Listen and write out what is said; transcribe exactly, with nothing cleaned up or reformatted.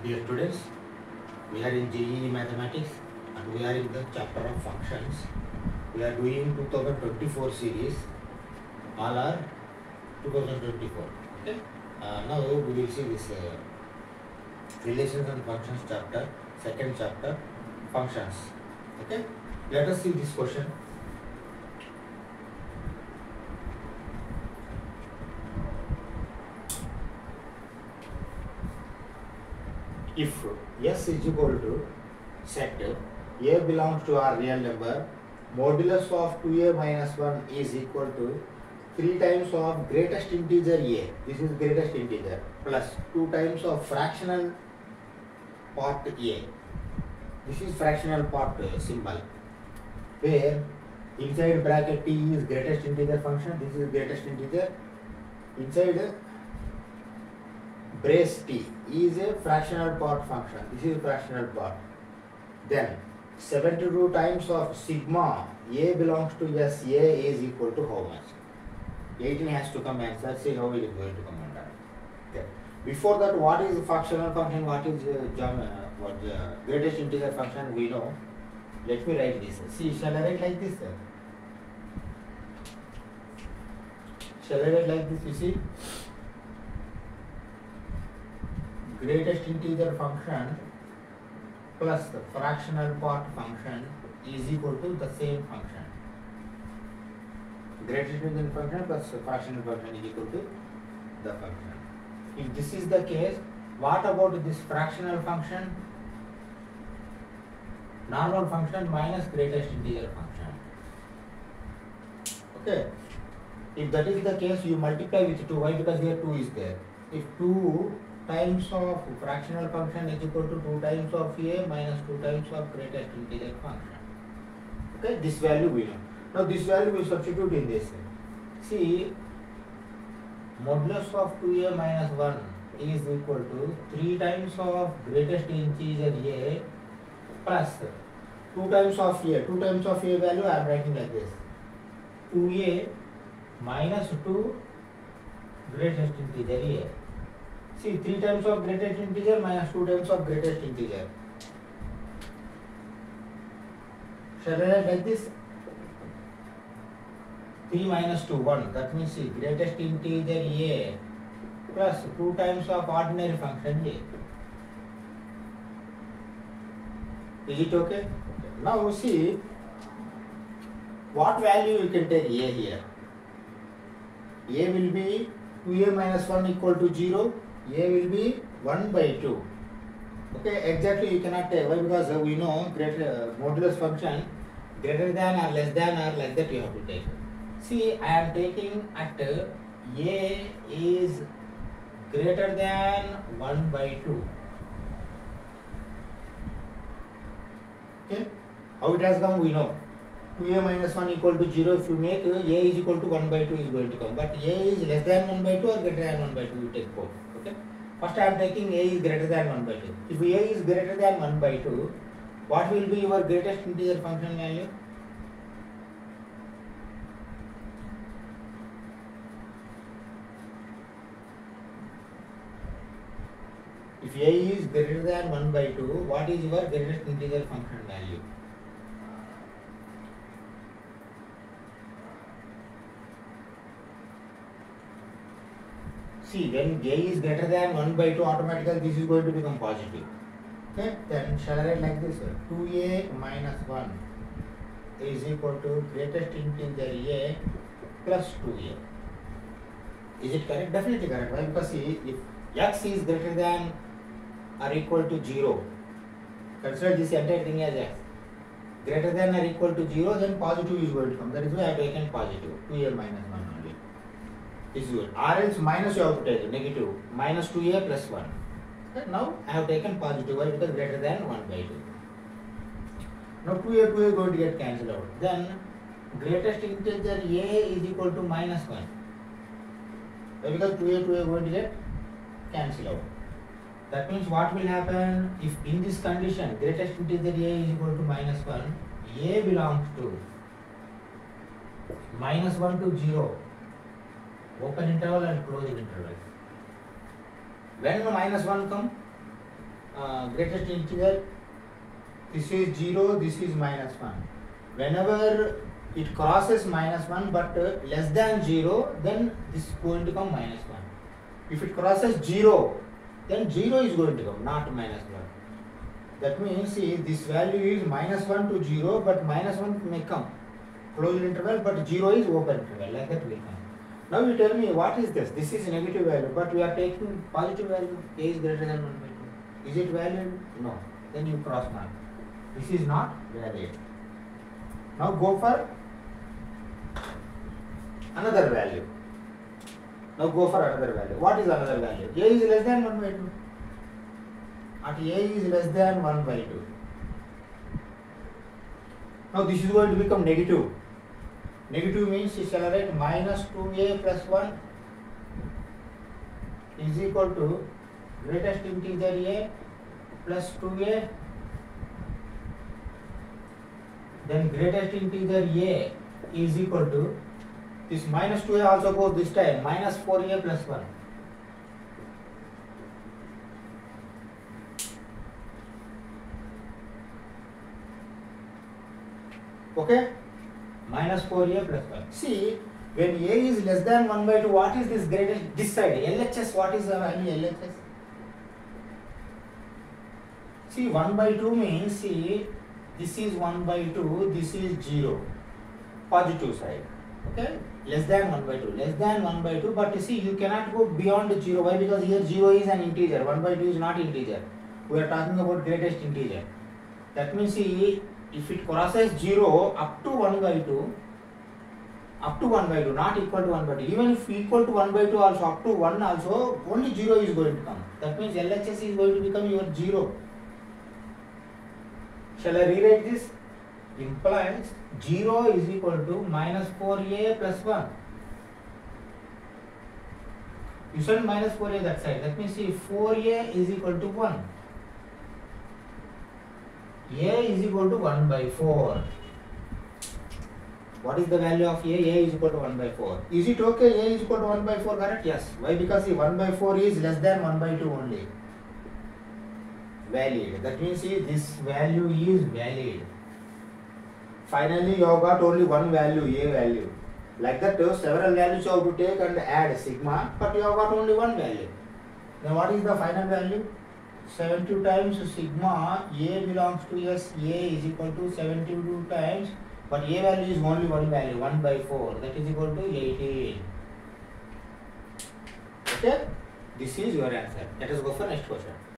Dear students, we are in J E E Mathematics and we are in the chapter of functions. We are doing two thousand twenty-four series. All are two thousand twenty-four. Okay. Uh, now we will see this uh, relations and functions chapter, second chapter, functions. Okay. Let us see this question. If S is equal to set A belongs to our real number, modulus of two A minus one is equal to three times of greatest integer A, this is greatest integer, plus two times of fractional part A, this is fractional part uh, symbol, where inside bracket T is greatest integer function, this is greatest integer, inside uh, brace T is a fractional part function, this is fractional part. Then seventy-two times of sigma A belongs to S, A is equal to how much? eighteen has to come answer, see how it is going to come under. Okay. Before that, what is fractional function, what is uh, uh, what uh, greatest integer function, we know. Let me write this. See, shall I write like this? Shall I write like this? You see? Greatest integer function plus the fractional part function is equal to the same function. Greatest integer function plus the fractional function is equal to the function. If this is the case, what about this fractional function? Normal function minus greatest integer function. Okay. If that is the case, you multiply with two. Why? Because here two is there. If two times of fractional function is equal to two times of A minus two times of greatest integer function. Okay, this value we know. Now this value we substitute in this. See, modulus of two A minus one is equal to three times of greatest integer A plus two times of A. two times of A value I am writing like this. two A minus two greatest integer A. See, three times of greatest integer minus two times of greatest integer. Shall I write like this? three minus two, one. That means see, greatest integer A plus two times of ordinary function A. Is it okay? Now see, what value you can take A here? A will be two A minus one equal to zero. A will be one by two. Okay, exactly you cannot take. Why? Because uh, we know greater uh, modulus function greater than or less than or like that you have to take. See, I am taking at uh, A is greater than one by two. Okay, how it has come we know. two A minus one equal to zero. If you make uh, A is equal to one by two is going to come. But A is less than one by two or greater than one by two, you take both. Okay. First I am taking A is greater than one by two. If A is greater than one by two, what will be your greatest integer function value? If A is greater than one by two, what is your greatest integer function value? See, when A is greater than one by two, automatically this is going to become positive. Okay, then shall I write like this? two A minus one is equal to greatest integer A plus two A. Is it correct? Definitely correct. Why? Because see, if X is greater than or equal to zero, consider this entire thing as X. Greater than or equal to zero, then positive is going to come. That is why I have taken positive. two A minus one only. This is good. Or else minus you have to take negative. Minus two A plus one. Okay, now I have taken positive. Why? Because greater than one by two. Now two A, two A going to get cancelled out. Then greatest integer A is equal to minus one. Why? Because two A, two A going to get cancelled out. That means what will happen if in this condition greatest integer A is equal to minus one, A belongs to minus one to zero, open interval and closed interval. When minus one come, uh, greatest integer, this is zero, this is minus one. Whenever it crosses minus one but uh, less than zero, then this is going to come minus one. If it crosses zero, then zero is going to come, not minus one. That means, see, this value is minus one to zero, but minus one may come, closed interval, but zero is open interval, like that will come. Now you tell me, what is this? This is negative value, but we are taking positive value, a is greater than one by two. Is it valid? No. Then you cross mark. This is not valid. Now go for another value. Now go for another value. What is another value? A is less than one by two. At A is less than one by two. Now this is going to become negative. Negative means, you shall write minus two a plus one is equal to greatest integer a plus two a, then greatest integer a is equal to, this minus two a also goes this time, minus four a plus one. Okay? Minus four a plus one. See, when a is less than one by two, what is this greatest? This side, L H S, what is the value L H S? See, one by two means, see, this is one by two, this is zero. Positive side. Okay? Less than one by two. Less than one by two, but you see, you cannot go beyond zero. Why? Because here zero is an integer. one by two is not integer. We are talking about greatest integer. That means, see, if it crosses zero up to one by two, up to one by two, not equal to one by two, even if equal to one by two also, up to one also, only zero is going to come. That means L H S is going to become your zero. Shall I rewrite this? Implies zero is equal to minus four a plus one. You send minus four a that side. That means, see, four a is equal to one. A is equal to one by four. What is the value of A? A is equal to one by four. Is it okay? A is equal to one by four, correct? Yes. Why? Because see, one by four is less than one by two only. Valid. That means, see, this value is valid. Finally, you have got only one value, A value. Like that, several values you have to take and add sigma, but you have got only one value. Then what is the final value? seventy-two times sigma A belongs to S, A is equal to seventy-two times, but A value is only one value, one by four, that is equal to eighteen. Okay? This is your answer. Let us go for next question.